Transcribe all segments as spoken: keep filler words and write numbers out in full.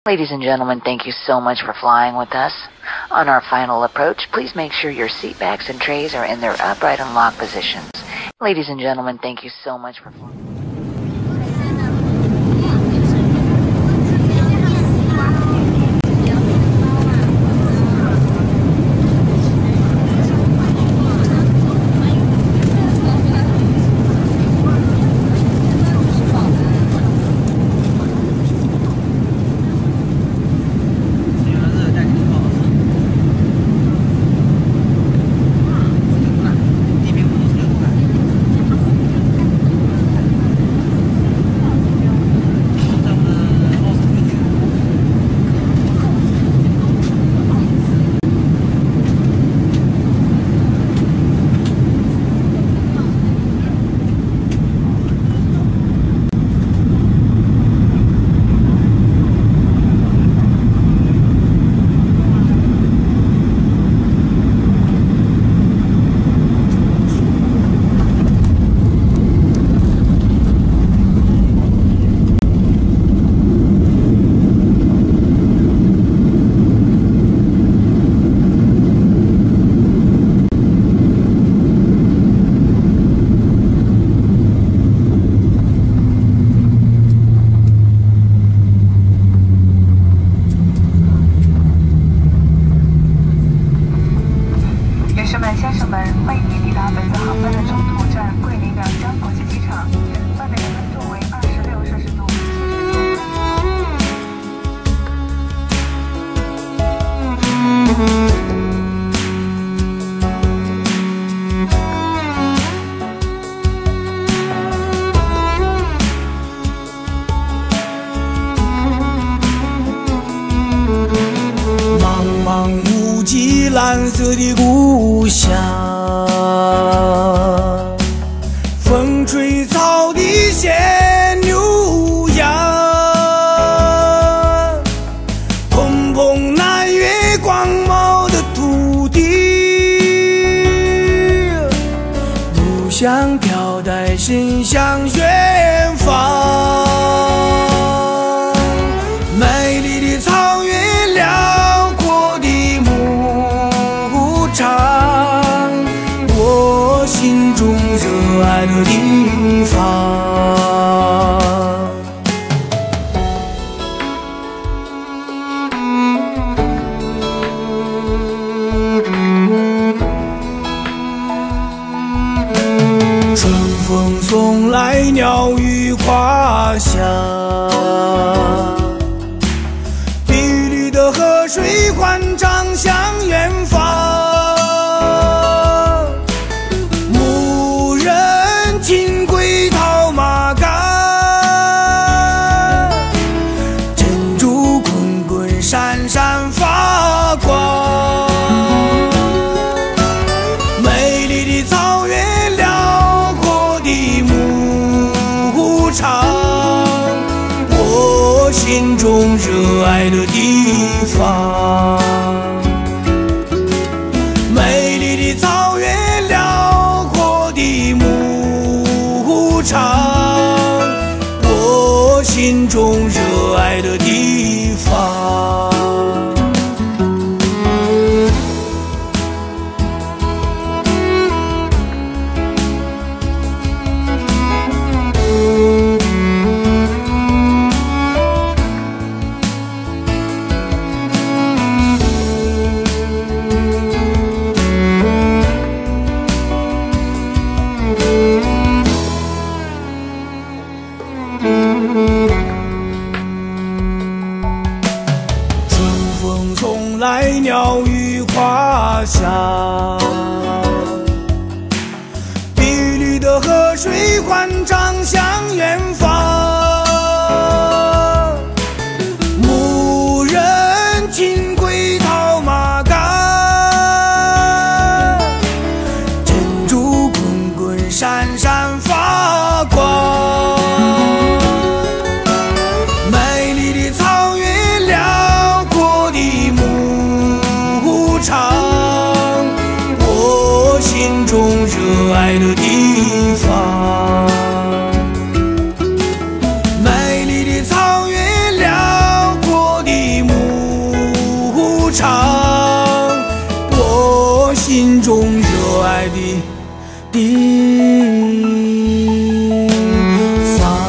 Ladies and gentlemen, thank you so much for flying with us. On our final approach, please make sure your seat backs and trays are in their upright and lock positions. Ladies and gentlemen, thank you so much for flying. 蓝色的故乡，风吹草低见牛羊，蓬蓬南越广袤的土地，故乡飘带伸向远方，美丽的草原辽阔的牧场，我心中热爱的地方。春风送来鸟语花香，碧绿的河水欢涨向远方，牧人金龟套马杆，珍珠滚滚闪闪发光，美丽的草原辽阔的牧场，我心中热爱的地方。美丽的草原辽阔的牧场，我心中热爱的地方。春风送来鸟语花香，碧绿的河水欢涨向远方，牧人金龟套马杆，珍珠滚滚闪闪发光，美丽的草原辽阔的牧场，我心中热爱的地方。美丽的草原辽阔的心中热爱的地方。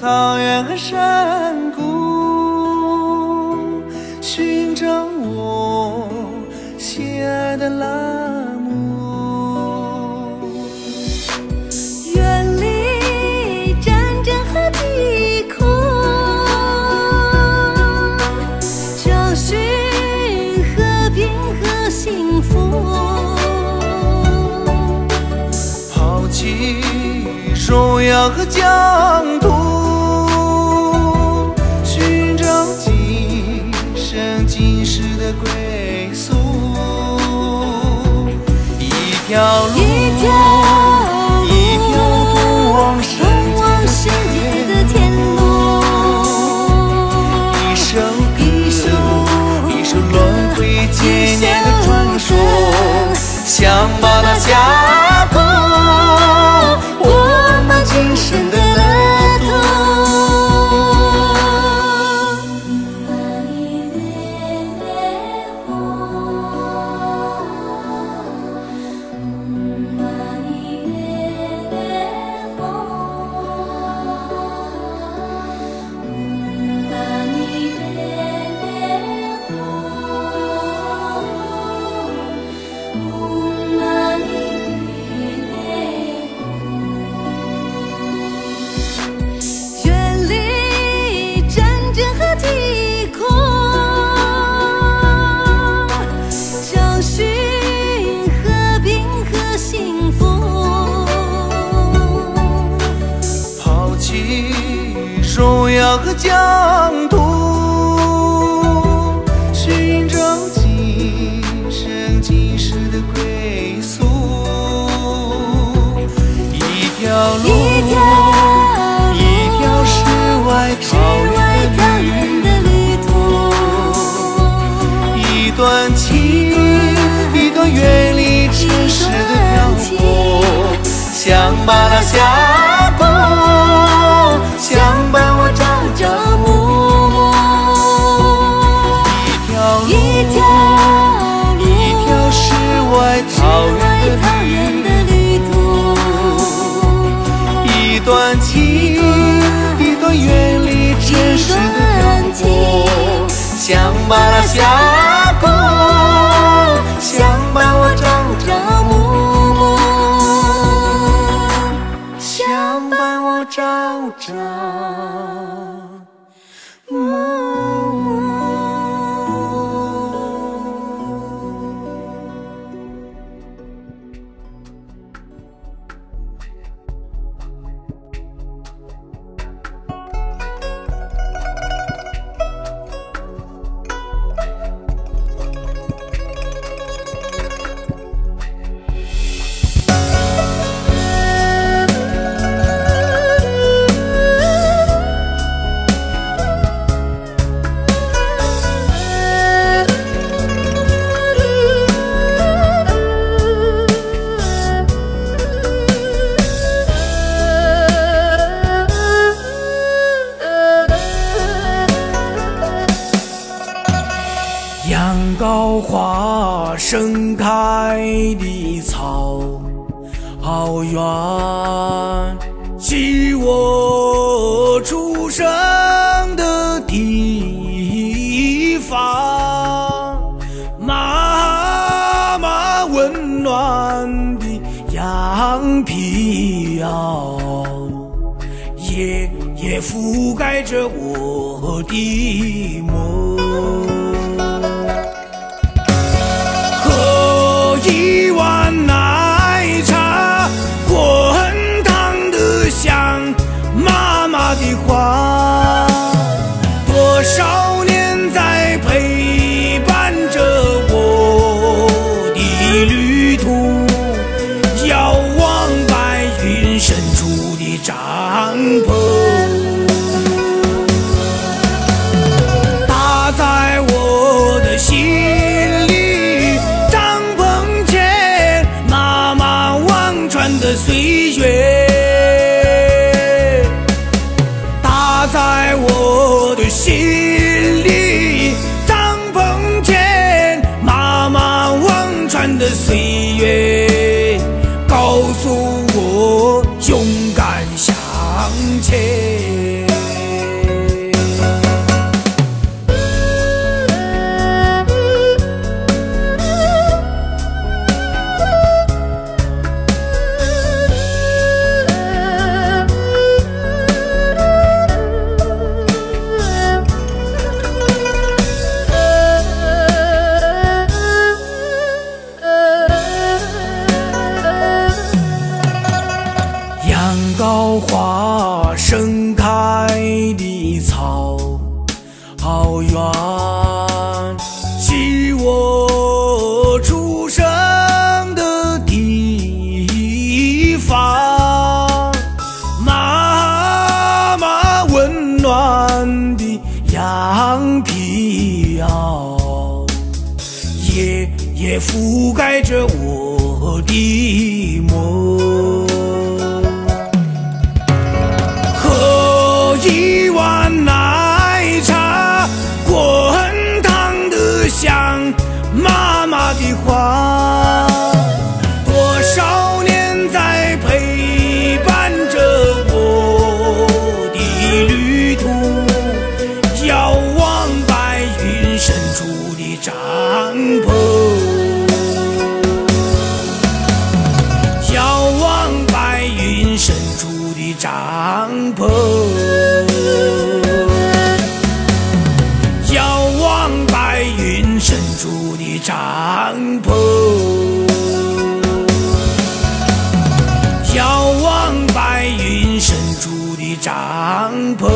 草原和山谷，寻找我心爱的拉姆。 远离战争和疾苦，找寻和平和幸福。 抛弃荣耀和疆土，寻找今生今世的归宿。一条路， 一条路， 一条通往世通往世界的天路。 一首歌，一首轮回千年的传说，想把它下谱，我们今生的乐土。 远离战争和疾苦，找寻和平和幸福。 抛弃荣耀和疆土，寻找今生今世的归宿。一条路， 一条路， 一条世外世桃外桃源源的旅的旅途。 一段情，一段远离尘世的漂泊，想把它下谱，想伴我朝朝暮暮。一条路， 一条路， 一条世外世桃外源桃源的旅途。 一段情，一段远离尘世的漂泊，想把它下谱，想伴我朝朝暮暮，想伴我朝朝暮暮。 羊羔花盛开的草原，是我出生的地方。妈妈温暖的羊皮袄，也也覆盖着我的梦。喝一碗奶茶，滚烫的像妈妈的话，多少年在陪伴着我的旅途，遥望白云深处的帐篷，搭在我的心里，帐篷前妈妈望穿的岁月，搭在我的心里，帐篷前妈妈望穿的岁月，告诉我勇敢向前。 草原，是我出生的地方。妈妈温暖的羊皮袄，夜夜覆盖着我的梦。喝一碗奶茶，滚烫的像妈妈的话，多少年在陪伴着我的旅途，遥望白云深处的帐篷，遥望白云深处的帐篷，遥望白云深处的帐篷，遥望白云深处的帐篷。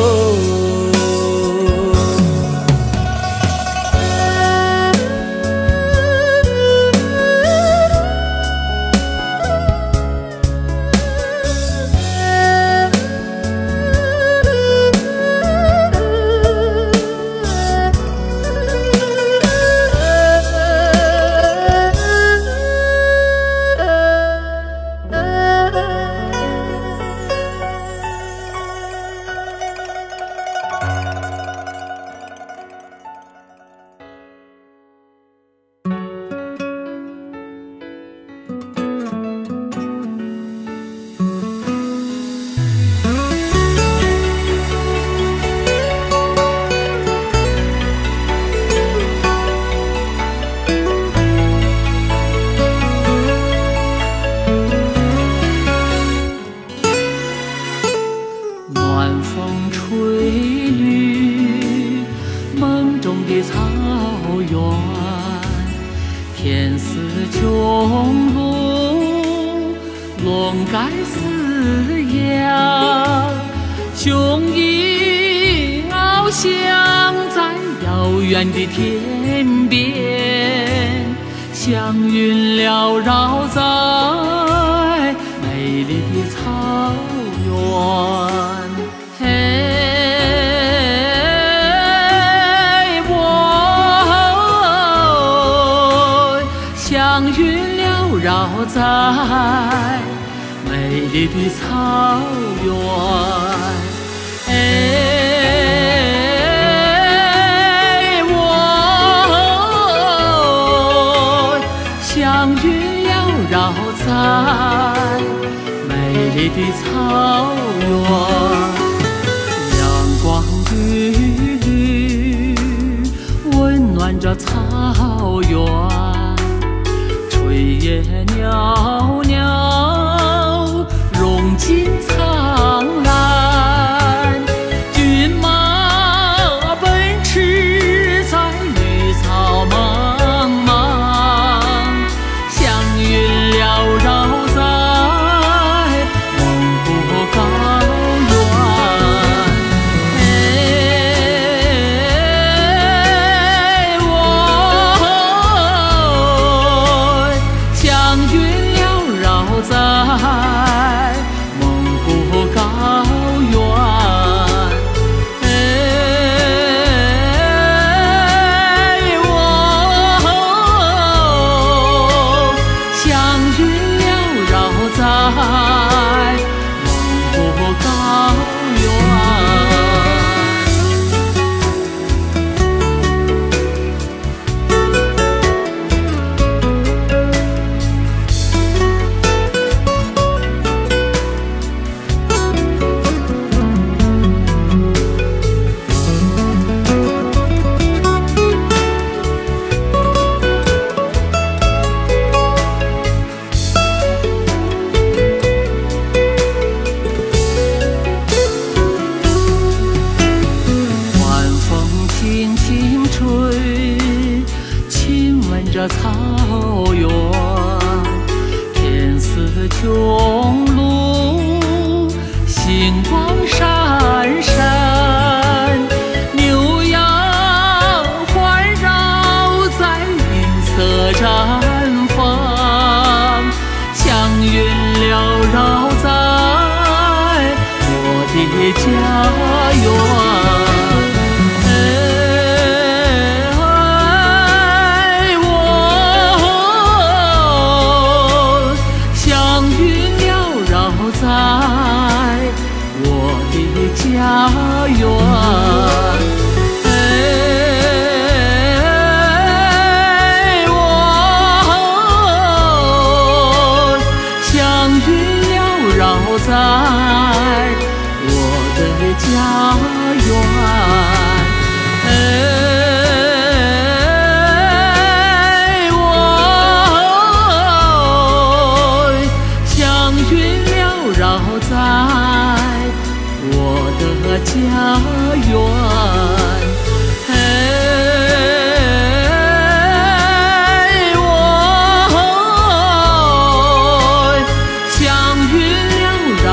雄鹿，星光闪闪。 家园。哎，我祥云缭绕在我的家园。在我的家园，哎，我祥云缭绕在我的家园，哎，我祥云在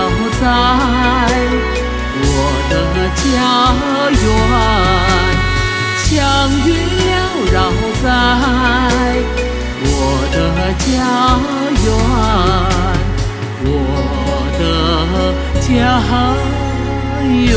我的家园，祥云缭绕在我的家园，我的家园。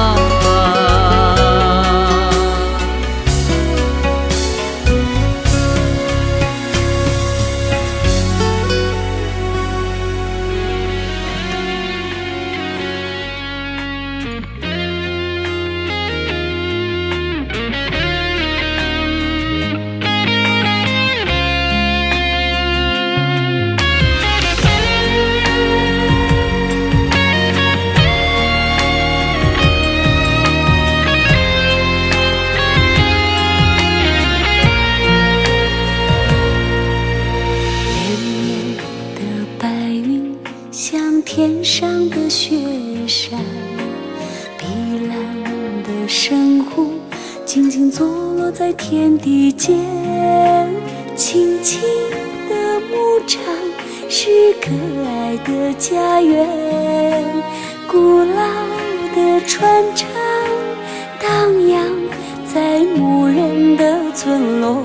天上的雪山，碧蓝的珊瑚静静坐落在天地间，青青的牧场是可爱的家园，古老的船厂荡漾在牧人的村落。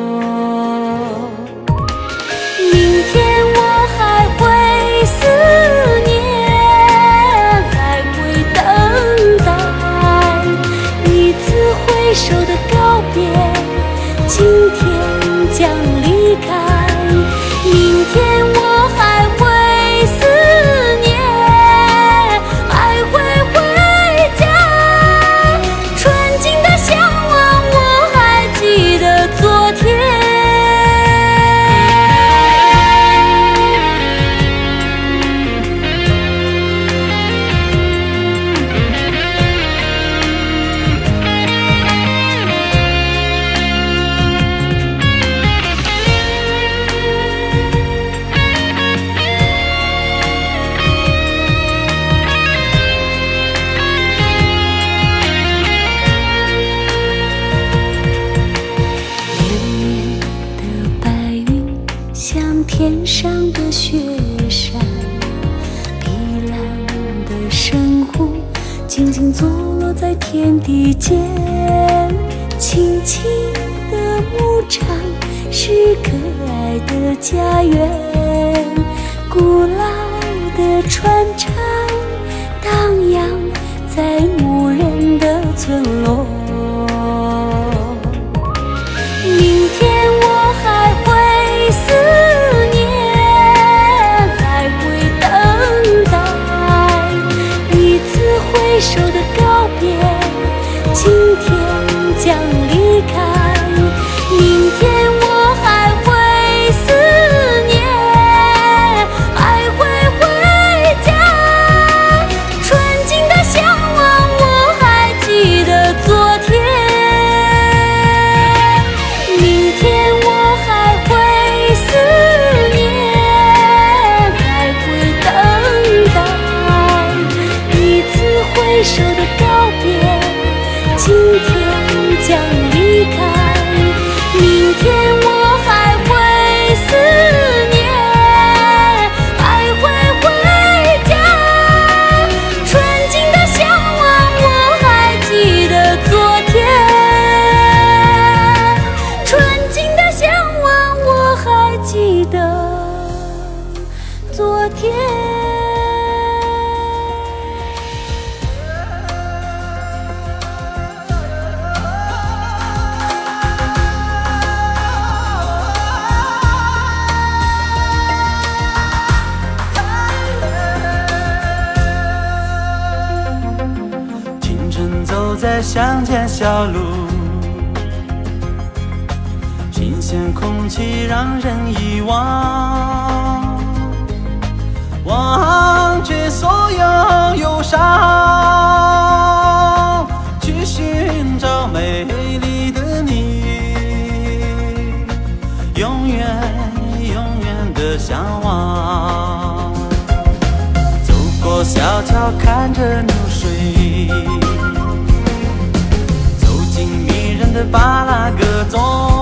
明天我还会思念，还会等待一次挥手的告别，今天将离开，明天我还会思念，还会回家，纯净的向往我还记得昨天。天上的雪山，碧蓝的珊瑚静静坐落在天地间，青青的牧场是可爱的家园，古老的船厂荡漾在牧人的村落。明天我还会思念，挥手的告别，今天将离开，明天我还会思念，还会回家，纯净的向往我还记得昨天，明天我还会思念，还会等待一次挥手的告别，今天将离开，明天我还会思念，还会回家，纯净的向往我还记得昨天，纯净的向往我还记得昨天。 在乡间小路，新鲜空气让人遗忘，忘却所有忧伤，去寻找美丽的你，永远永远的向往。走过小桥，看着流水，走进迷人的巴拉格中。